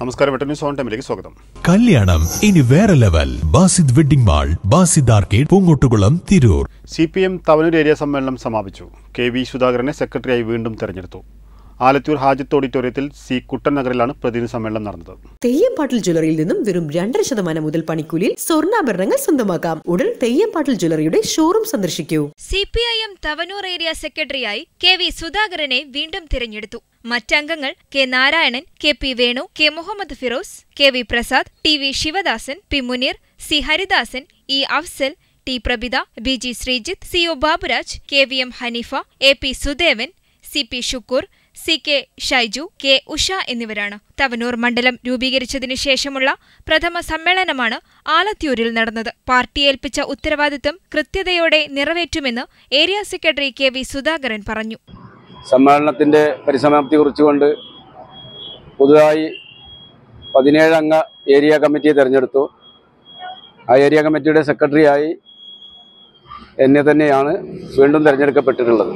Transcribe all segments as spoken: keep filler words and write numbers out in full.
നമസ്കാരം, വെട്ടം news on ടൈമിലേക്ക് സ്വാഗതം. കല്യാണം ഇനി വേറെ level. Basid wedding mall, Basid arcade, Poongottukulam, Tirur. C P M Thavanur area സമ്മേളനം സമാപിച്ചു. കെ വി സുധാകരനെ സെക്രട്ടറിയായി വീണ്ടും തെരഞ്ഞെടുത്തു. ആലത്തൂർ ഹാജത്ത് ഓഡിറ്റോറിയത്തിൽ സി കുട്ടൻ നഗറിലാണ് പ്രതിനിധി സമ്മേളനം നടന്നത്. തെയ്യംപാട്ടിൽ ജ്വല്ലറിയിൽ നിന്നും വെറും രണ്ടര ശതമാനം മുതൽ പണിക്കൂലിയിൽ സ്വർണ്ണാഭരണങ്ങൾ സ്വന്തമാക്കാം. ഉടൻ തെയ്യംപാട്ടിൽ ജ്വല്ലറിയുടെ ഷോറൂം സന്ദർശിക്കൂ. C P I M Thavanur area സെക്രട്ടറിയായി കെ വി സുധാകരനെ വീണ്ടും തിരഞ്ഞെടുത്തു. മറ്റംഗങ്ങൾ K Narayanan, K P Venu, K Muhammad Firoz, K V Prasad, T V Sivadasan, P Muneer, C Haridasan, E Afsal, T Prabhitha, B G Sreejith, C O Baburaj, K V M Haneefa, A P Sudevan, C P Shukoor, C K Shaiju, K Usha എന്നിവരാണ്. തവനൂർ മണ്ഡലം രൂപീകരിച്ചതിനു ശേഷമുള്ള പ്രഥമ സമ്മേളനമാണ് ആലത്തിയൂരിൽ നടന്നത്. പാർട്ടി ഏൽപ്പിച്ച ഉത്തരവാദിത്തം കൃത്യതയോടെ നിറവേറ്റുമെന്ന് area secretary K V Sudhakaran പറഞ്ഞു. സമ്മേളനത്തിന്റെ പരിസമാപ്തി കുറിച്ചുകൊണ്ട് പുതുതായി പതിനേഴ് അംഗ ഏരിയ കമ്മിറ്റിയെ തെരഞ്ഞെടുത്തു. ആ ഏരിയ കമ്മിറ്റിയുടെ സെക്രട്ടറിയായി എന്നെ തന്നെയാണ് വീണ്ടും തിരഞ്ഞെടുക്കപ്പെട്ടിട്ടുള്ളത്.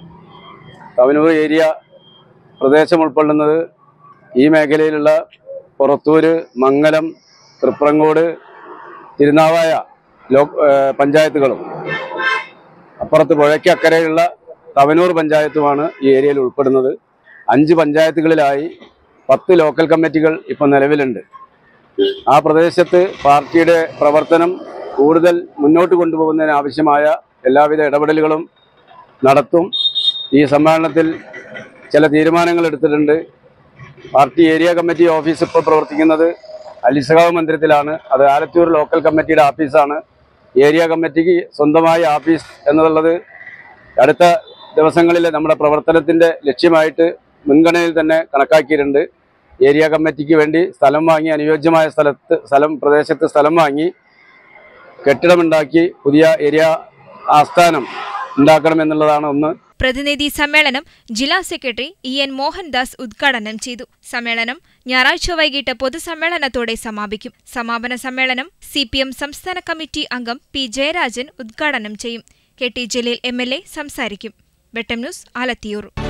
തവനൂർ ഏരിയ പ്രദേശം ഉൾക്കൊള്ളുന്നത് ഈ മേഖലയിലുള്ള പുറത്തൂര്, മംഗലം, തൃപ്രങ്ങോട്, തിരുനാവായ ലോ പഞ്ചായത്തുകളും അപ്പുറത്ത് പുഴയ്ക്കക്കരയുള്ള തവനൂർ പഞ്ചായത്തുമാണ് ഈ ഏരിയയിൽ ഉൾപ്പെടുന്നത്. അഞ്ച് പഞ്ചായത്തുകളിലായി പത്ത് ലോക്കൽ കമ്മിറ്റികൾ ഇപ്പോൾ നിലവിലുണ്ട്. ആ പ്രദേശത്ത് പാർട്ടിയുടെ പ്രവർത്തനം കൂടുതൽ മുന്നോട്ട് കൊണ്ടുപോകുന്നതിന് ആവശ്യമായ എല്ലാവിധ ഇടപെടലുകളും നടത്തും. ഈ സമ്മേളനത്തിൽ ചില തീരുമാനങ്ങൾ എടുത്തിട്ടുണ്ട്. പാർട്ടി ഏരിയ കമ്മിറ്റി ഓഫീസ് ഇപ്പോൾ പ്രവർത്തിക്കുന്നത് അലിസഹാവ് മന്ദിരത്തിലാണ്. അത് ആലത്തൂർ ലോക്കൽ കമ്മിറ്റിയുടെ ഓഫീസാണ്. ഏരിയ കമ്മിറ്റിക്ക് സ്വന്തമായ ഓഫീസ് എന്നുള്ളത് അടുത്ത ദിവസങ്ങളിൽ നമ്മുടെ പ്രവർത്തനത്തിൻ്റെ ലക്ഷ്യമായിട്ട് മുൻഗണനയിൽ തന്നെ കണക്കാക്കിയിട്ടുണ്ട്. ഏരിയ കമ്മിറ്റിക്ക് വേണ്ടി സ്ഥലം വാങ്ങി, അനുയോജ്യമായ സ്ഥലത്ത് സ്ഥലം പ്രദേശത്ത് സ്ഥലം വാങ്ങി കെട്ടിടമുണ്ടാക്കി പുതിയ ഏരിയ ആസ്ഥാനം ഉണ്ടാക്കണമെന്നുള്ളതാണ് ഒന്ന്. പ്രതിനിധി സമ്മേളനം ജില്ലാ സെക്രട്ടറി ഇ എൻ മോഹൻദാസ് ഉദ്ഘാടനം ചെയ്തു. സമ്മേളനം ഞായറാഴ്ച വൈകിട്ട് പൊതുസമ്മേളനത്തോടെ സമാപിക്കും. സമാപന സമ്മേളനം സി പി എം സംസ്ഥാന കമ്മിറ്റി അംഗം പി ജയരാജൻ ഉദ്ഘാടനം ചെയ്യും. K T Jaleel M L A സംസാരിക്കും. വെട്ടം ന്യൂസ്, ആലത്തിയൂർ.